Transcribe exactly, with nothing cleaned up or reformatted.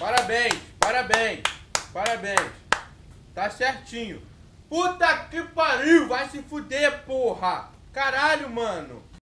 Parabéns, parabéns, parabéns. Tá certinho. Puta que pariu, vai se fuder, porra. Caralho, mano.